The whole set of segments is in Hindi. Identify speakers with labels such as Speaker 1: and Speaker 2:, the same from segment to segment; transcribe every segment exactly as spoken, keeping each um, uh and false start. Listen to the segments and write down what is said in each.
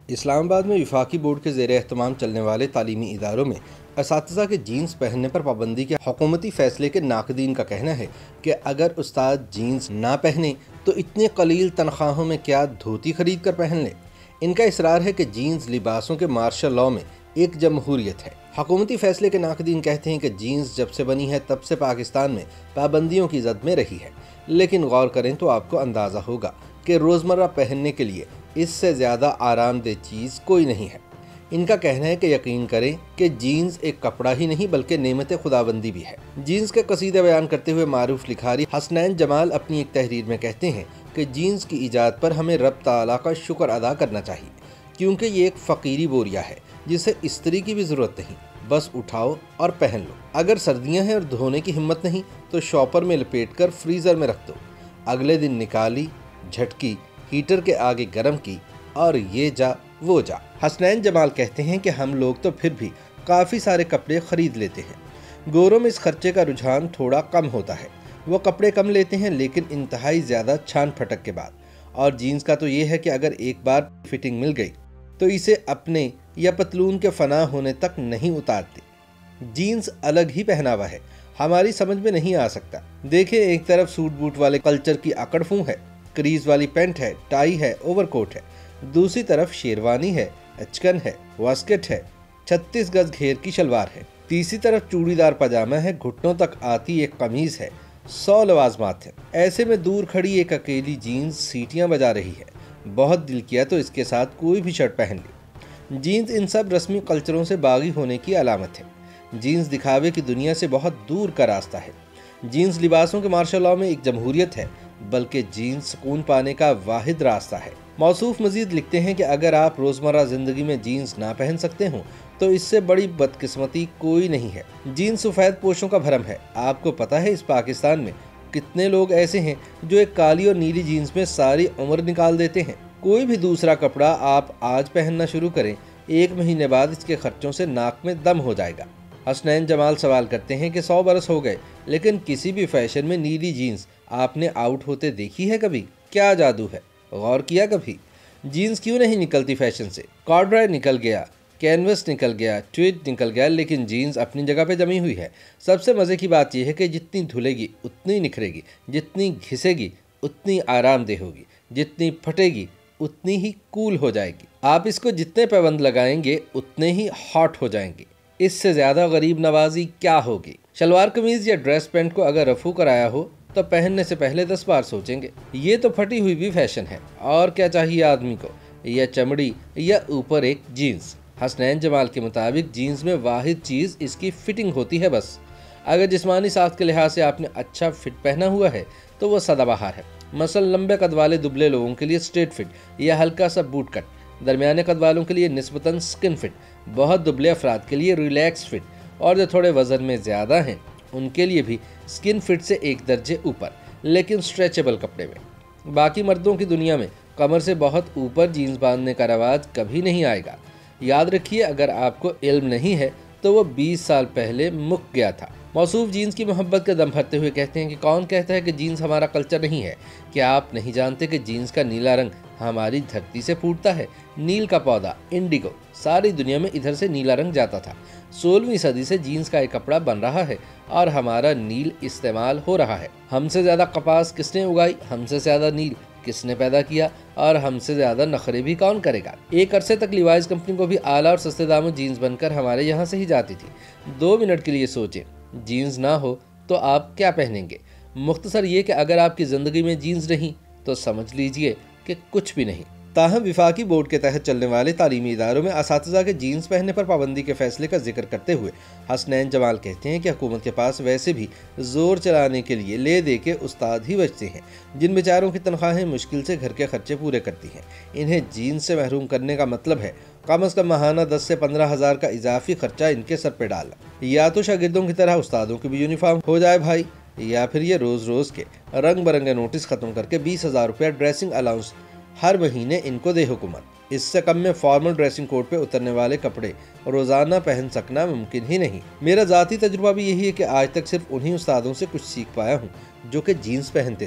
Speaker 1: इस्लामाबाद में वफाकी बोर्ड के ज़ेर एहतमाम चलने वाले तालीमी इदारों में असातिज़ा के जीन्स पहनने पर पाबंदी के हुकूमती फ़ैसले के नाक़दीन का कहना है कि अगर उस्ताद जीन्स ना पहने तो इतने कलील तनख्वाहों में क्या धोती खरीद कर पहन लें। इनका इसरार है कि जीन्स लिबासों के मार्शल लॉ में एक जमहूरियत है। हुकूमती फ़ैसले के नाक़दीन कहते हैं कि जीन्स जब से बनी है तब से पाकिस्तान में पाबंदियों की जद में रही है, लेकिन गौर करें तो आपको अंदाज़ा होगा कि रोज़मर्रा पहनने के लिए इससे ज़्यादा आरामदेह चीज़ कोई नहीं है। इनका कहना है कि यकीन करें कि जीन्स एक कपड़ा ही नहीं बल्कि नेमत खुदाबंदी भी है। जीन्स के कसीदे बयान करते हुए मारूफ लिखारी हसनैन जमाल अपनी एक तहरीर में कहते हैं कि जीन्स की ईजाद पर हमें रब ताला का शुक्र अदा करना चाहिए, क्योंकि ये एक फ़कीरी बोरिया है जिसे इस्त्री की भी ज़रूरत नहीं, बस उठाओ और पहन लो। अगर सर्दियाँ हैं और धोने की हिम्मत नहीं तो शॉपर में लपेट कर फ्रीज़र में रख दो, अगले दिन निकाली, झटकी, हीटर के आगे गर्म की और ये जा वो जा। हसनैन जमाल कहते हैं कि हम लोग तो फिर भी काफ़ी सारे कपड़े ख़रीद लेते हैं। गोरों में इस खर्चे का रुझान थोड़ा कम होता है, वो कपड़े कम लेते हैं लेकिन इंतहाई ज़्यादा छान फटक के बाद। और जीन्स का तो ये है कि अगर एक बार फिटिंग मिल गई तो इसे अपने या पतलून के फना होने तक नहीं उतारती। जीन्स अलग ही पहनावा है, हमारी समझ में नहीं आ सकता। देखें, एक तरफ सूट बूट वाले कल्चर की आकड़ फूं है, क्रीज वाली पैंट है, टाई है, ओवरकोट है, दूसरी तरफ शेरवानी है, अचकन है, वास्केट है, छत्तीस गज घेर की शलवार है, तीसरी तरफ चूड़ीदार पजामा है, घुटनों तक आती एक कमीज है, सौ लवाजमात है। ऐसे में दूर खड़ी एक अकेली जीन्स सीटियां बजा रही है। बहुत दिल किया तो इसके साथ कोई भी शर्ट पहन ली। जीन्स इन सब रस्मी कल्चरों से बागी होने की अलामत है। जीन्स दिखावे की दुनिया से बहुत दूर का रास्ता है। जीन्स लिबासों के मार्शल लॉ में एक जमहूरियत है, बल्कि जीन्स सुकून पाने का वाहिद रास्ता है। मौसूफ मजीद लिखते हैं कि अगर आप रोज़मर्रा ज़िंदगी में जीन्स ना पहन सकते हों तो इससे बड़ी बदकिस्मती कोई नहीं है। जीन्स सफ़ेद पोशों का भरम है। आपको पता है इस पाकिस्तान में कितने लोग ऐसे हैं जो एक काली और नीली जीन्स में सारी उम्र निकाल देते हैं। कोई भी दूसरा कपड़ा आप आज पहनना शुरू करें, एक महीने बाद इसके खर्चों से नाक में दम हो जाएगा। हसनैन जमाल सवाल करते हैं कि सौ बरस हो गए लेकिन किसी भी फैशन में नीली जीन्स आपने आउट होते देखी है कभी? क्या जादू है, गौर किया कभी? जीन्स क्यों नहीं निकलती फैशन से? कॉर्डराय निकल गया, कैनवस निकल गया, ट्वीड निकल गया, लेकिन जीन्स अपनी जगह पे जमी हुई है। सबसे मज़े की बात यह है कि जितनी धुलेगी उतनी निखरेगी, जितनी घिसेगी उतनी आरामदेह होगी, जितनी फटेगी उतनी ही कूल हो जाएगी। आप इसको जितने पाबंद लगाएंगे उतने ही हॉट हो जाएंगे। इससे ज़्यादा गरीब नवाजी क्या होगी? शलवार कमीज़ या ड्रेस पैंट को अगर रफू कराया हो तो पहनने से पहले दस बार सोचेंगे। ये तो फटी हुई भी फैशन है, और क्या चाहिए आदमी को, या चमड़ी या ऊपर एक जीन्स। हसनैन जमाल के मुताबिक जीन्स में वाहिद चीज़ इसकी फिटिंग होती है बस। अगर जिस्मानी साख्त के लिहाज से आपने अच्छा फिट पहना हुआ है तो वह सदाबहार है। मसलन लंबे कद वाले दुबले लोगों के लिए स्ट्रेट फिट या हल्का सा बूट कट, दरमियाने कद वालों के लिए निस्बतन स्किन फिट, बहुत दुबले अफराद के लिए रिलैक्स फिट, और जो थोड़े वज़न में ज़्यादा हैं उनके लिए भी स्किन फिट से एक दर्जे ऊपर लेकिन स्ट्रेचेबल कपड़े में। बाकी मर्दों की दुनिया में कमर से बहुत ऊपर जीन्स बांधने का रवाज कभी नहीं आएगा। याद रखिए, अगर आपको इल्म नहीं है तो वो बीस साल पहले मुक गया था। मौसूफ जीन्स की मोहब्बत का दम भरते हुए कहते हैं कि कौन कहता है कि जीन्स हमारा कल्चर नहीं है? क्या आप नहीं जानते कि जीन्स का नीला रंग हमारी धरती से फूटता है? नील का पौधा इंडिगो सारी दुनिया में इधर से नीला रंग जाता था। सोलहवीं सदी से जीन्स का एक कपड़ा बन रहा है और हमारा नील इस्तेमाल हो रहा है। हमसे ज़्यादा कपास किसने उगाई, हमसे ज़्यादा नील किसने पैदा किया, और हमसे ज़्यादा नखरे भी कौन करेगा? एक अरसे तक लिवाइस कंपनी को भी आला और सस्ते दामों जीन्स बनकर हमारे यहाँ से ही जाती थी। दो मिनट के लिए सोचें, जीन्स ना हो तो आप क्या पहनेंगे? मुख्तसर ये कि अगर आपकी ज़िंदगी में जीन्स नहीं तो समझ लीजिए कि कुछ भी नहीं। ताहम वफाकी बोर्ड के तहत चलने वाले तालीमी इदारों में असातिज़ा के जीन्स पहनने पर पाबंदी के फैसले का जिक्र करते हुए हसनैन जमाल कहते हैं कि हुकूमत के पास वैसे भी जोर चलाने के लिए ले दे के उस्ताद ही बचते हैं, जिन बेचारों की तनख्वाहें मुश्किल से घर के खर्चे पूरे करती हैं। इन्हें जीन्स से महरूम करने का मतलब है कम अज़ कम माहाना दस से पंद्रह हज़ार का इजाफी खर्चा इनके सर पर डालना। या तो शागिर्दों की तरह उस्तादों की भी यूनिफॉर्म हो जाए भाई, या फिर ये रोज़ रोज़ के रंग बिरंगे नोटिस ख़त्म करके बीस हज़ार रुपया ड्रेसिंग अलाउंस हर महीने इनको दे हुकूमत। इससे कम में फॉर्मल ड्रेसिंग कोड पे उतरने वाले कपड़े रोज़ाना पहन सकना मुमकिन ही नहीं। मेरा ज़ाती तजुर्बा भी यही है कि आज तक सिर्फ उन्हीं उस्तादों से कुछ सीख पाया हूँ जो कि जीन्स पहनते थे।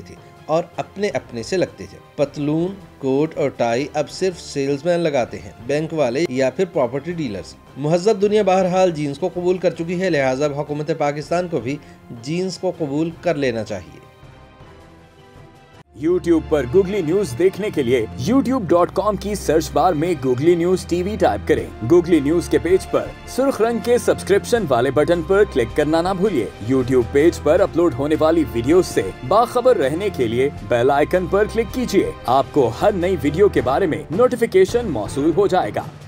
Speaker 1: और अपने अपने से लगते थे। पतलून, कोट और टाई अब सिर्फ सेल्समैन लगाते हैं, बैंक वाले या फिर प्रॉपर्टी डीलर्स। मुहज़्ज़ब दुनिया बहरहाल जीन्स को कबूल कर चुकी है, लिहाजा हुकूमत पाकिस्तान को भी जीन्स को कबूल कर लेना चाहिए।
Speaker 2: यूट्यूब पर गूगली न्यूज देखने के लिए यूट्यूब डॉट कॉम की सर्च बार में गूगली न्यूज टीवी टाइप करें। गूगली न्यूज के पेज पर सुर्ख रंग के सब्सक्रिप्शन वाले बटन पर क्लिक करना ना भूलिए। यूट्यूब पेज पर अपलोड होने वाली वीडियोस से बाखबर रहने के लिए बेल आइकन पर क्लिक कीजिए। आपको हर नई वीडियो के बारे में नोटिफिकेशन मौसूल हो जाएगा।